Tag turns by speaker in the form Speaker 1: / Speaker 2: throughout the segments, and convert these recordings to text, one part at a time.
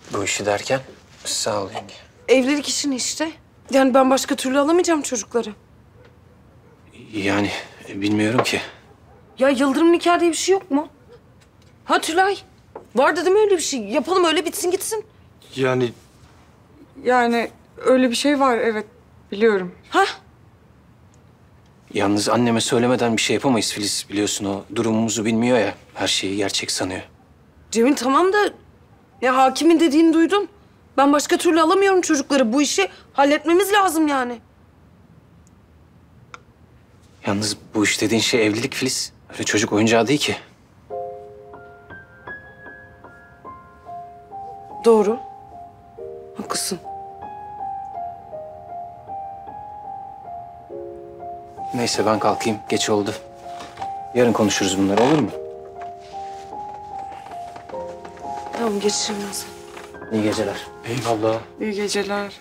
Speaker 1: Bu işi derken? Sağ ol yenge.
Speaker 2: Evlilik işini işte. Yani ben başka türlü alamayacağım çocukları.
Speaker 1: Yani bilmiyorum ki.
Speaker 2: Ya Yıldırım nikah diye bir şey yok mu? Ha Tülay? Vardı değil mi öyle bir şey? Yapalım öyle bitsin gitsin.
Speaker 3: Yani öyle bir şey var, evet. Biliyorum.
Speaker 2: Ha?
Speaker 1: Yalnız anneme söylemeden bir şey yapamayız Filiz. Biliyorsun o durumumuzu bilmiyor ya. Her şeyi gerçek sanıyor.
Speaker 2: Cemil tamam da... Ya hakimin dediğini duydum. Ben başka türlü alamıyorum çocukları. Bu işi halletmemiz lazım yani.
Speaker 1: Yalnız bu iş dediğin şey evlilik Filiz. Öyle çocuk oyuncağı değil ki.
Speaker 2: Doğru. Haklısın.
Speaker 1: Neyse ben kalkayım. Geç oldu. Yarın konuşuruz bunları, olur mu?
Speaker 2: Tamam geçeceğim ben sana.
Speaker 1: İyi geceler.
Speaker 4: Eyvallah.
Speaker 3: İyi geceler.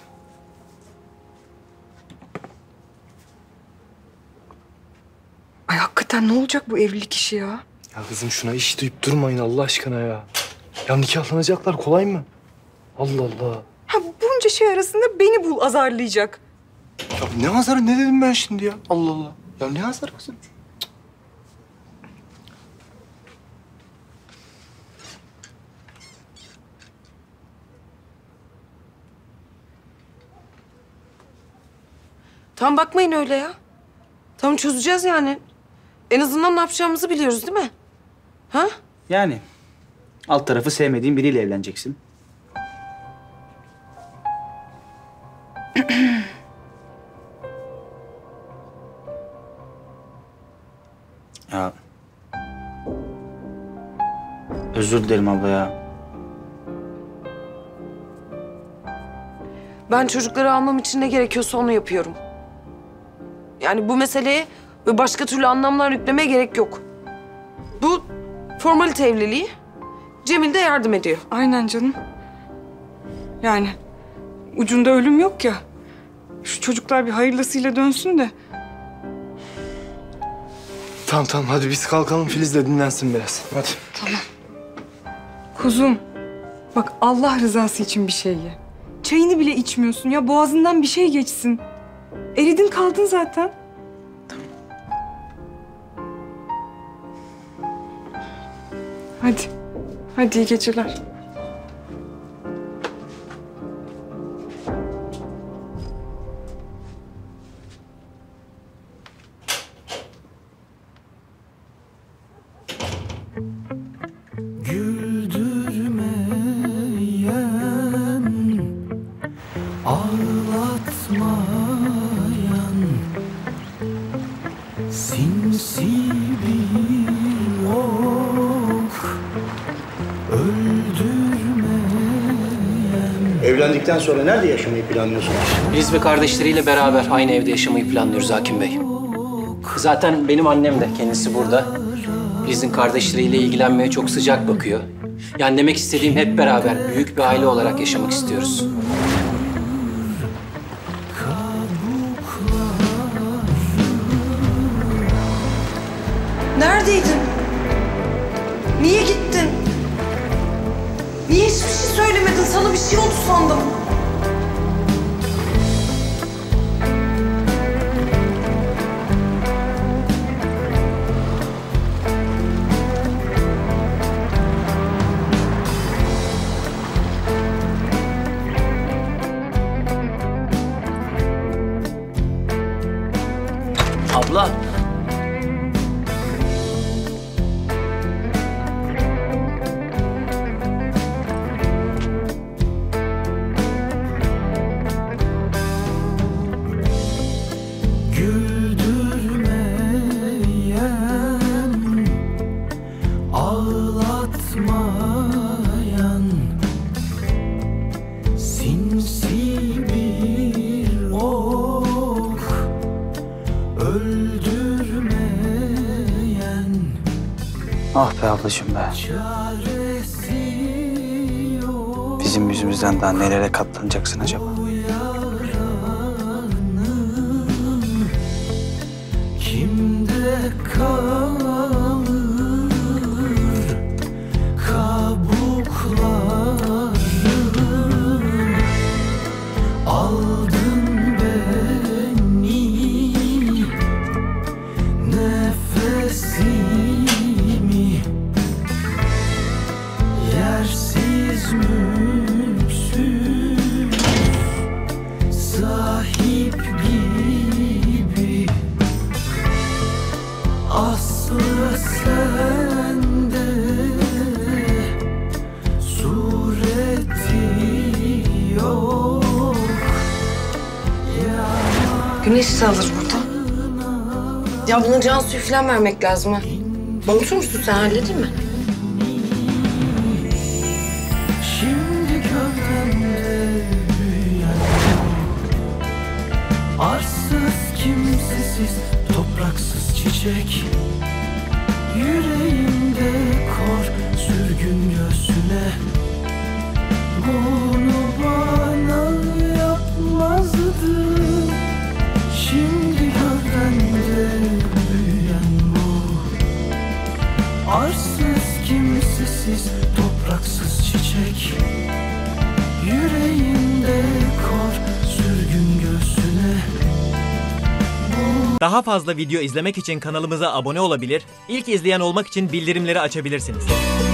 Speaker 3: Ay hakikaten ne olacak bu evlilik işi ya?
Speaker 4: Ya kızım şuna iş deyip durmayın Allah aşkına ya. Ya nikahlanacaklar kolay mı? Allah Allah.
Speaker 3: Ha bunca şey arasında beni bul azarlayacak.
Speaker 4: Ya ne azarı ne dedim ben şimdi ya? Allah Allah. Ya ne azarı kızım?
Speaker 2: Tamam bakmayın öyle ya. Tamam çözeceğiz yani. En azından ne yapacağımızı biliyoruz değil mi? Ha?
Speaker 5: Yani alt tarafı sevmediğin biriyle evleneceksin. Ya özür dilerim abla ya.
Speaker 2: Ben çocukları almam için ne gerekiyorsa onu yapıyorum. Yani bu meseleye ve başka türlü anlamlar yüklemeye gerek yok. Bu formalite evliliği. Cemil de yardım ediyor.
Speaker 3: Aynen canım. Yani ucunda ölüm yok ya. Şu çocuklar bir hayırlısıyla dönsün de.
Speaker 4: Tamam tamam hadi biz kalkalım Filiz de dinlensin biraz. Hadi.
Speaker 3: Kuzum, bak Allah rızası için bir şey ye. Çayını bile içmiyorsun ya, boğazından bir şey geçsin. Eridin kaldın zaten. Hadi, hadi iyi geceler.
Speaker 6: Sinsi bir ok
Speaker 7: Evlendikten sonra nerede yaşamayı planlıyorsunuz?
Speaker 1: Filiz ve kardeşleriyle beraber aynı evde yaşamayı planlıyoruz Hakim Bey. Zaten benim annem de kendisi burada. Filiz'in kardeşleriyle ilgilenmeye çok sıcak bakıyor. Yani demek istediğim hep beraber büyük bir aile olarak yaşamak istiyoruz.
Speaker 2: Neredeydin? Niye gittin? Niye hiçbir şey söylemedin? Sana bir şey oldu sandım.
Speaker 1: Abla.
Speaker 6: ağlatmayan sinsi bir ok öldürmeyen
Speaker 5: Ah be ablacığım be.
Speaker 6: çaresi yok.
Speaker 5: Bizim yüzümüzden daha nelere katlanacaksın acaba?
Speaker 6: Kimde kalır kabukları
Speaker 2: Güneş de alır burada. Ya buna can suyu falan vermek lazım ha. Unutur musun sen, halledin mi?
Speaker 6: Şimdi gövdemde büyüyen arsız, kimsesiz, topraksız çiçek. Yüreğimde kor, sürgün göğsüne. Bunu bana yapmazdı. Şimdi gövdemde büyüyen bu arsız, kimsesiz, topraksız çiçek. Yüreğimde kor, sürgün göğsüne.
Speaker 8: Daha fazla video izlemek için kanalımıza abone olabilir, ilk izleyen olmak için bildirimleri açabilirsiniz.